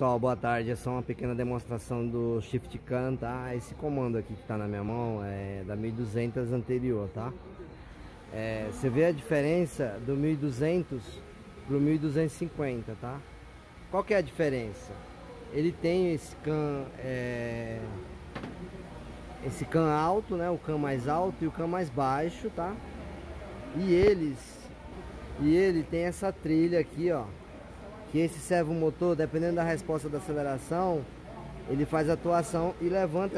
Pessoal, boa tarde. É só uma pequena demonstração do Shift Can, tá? Esse comando aqui que tá na minha mão é da 1200 anterior, tá? Você vê a diferença do 1200 pro 1250, tá? Qual que é a diferença? Ele tem esse can alto, né? O can mais alto e o can mais baixo, tá? E ele tem essa trilha aqui, ó, que esse servomotor, dependendo da resposta da aceleração, ele faz a atuação e levanta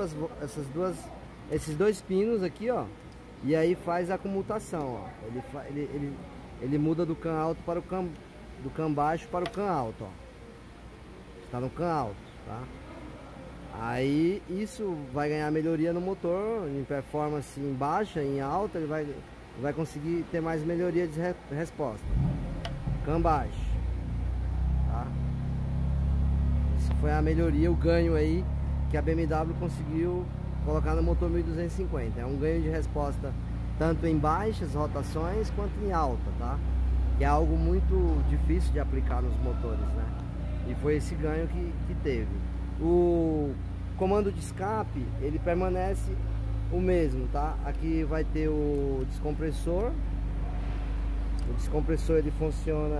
esses dois pinos aqui, ó, e aí faz a comutação, ó. Ele muda do can alto para do can baixo para o can alto, ó. Está no can alto, tá? Aí isso vai ganhar melhoria no motor, em performance em baixa, em alta, ele vai conseguir ter mais melhoria de resposta. Can baixo. Tá? Isso foi a melhoria, o ganho aí que a BMW conseguiu colocar no motor 1250. É um ganho de resposta tanto em baixas rotações quanto em alta, tá? Que é algo muito difícil de aplicar nos motores, né? E foi esse ganho que teve. O comando de escape, ele permanece o mesmo, tá? Aqui vai ter o descompressor. O descompressor, ele funciona,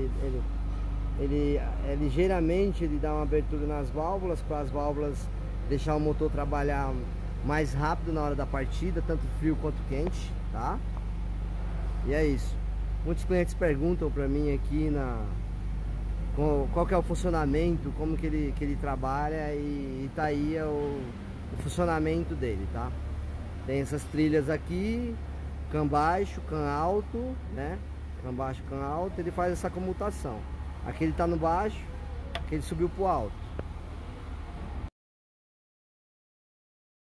ele ligeiramente, ele dá uma abertura nas válvulas, para as válvulas deixar o motor trabalhar mais rápido na hora da partida, tanto frio quanto quente, tá? E é isso. Muitos clientes perguntam para mim aqui qual que é o funcionamento, como que ele trabalha, e tá aí o funcionamento dele, tá? Tem essas trilhas aqui, can baixo, can alto, né? Can baixo, can alto, ele faz essa comutação. Aqui ele tá no baixo, aqui ele subiu pro alto.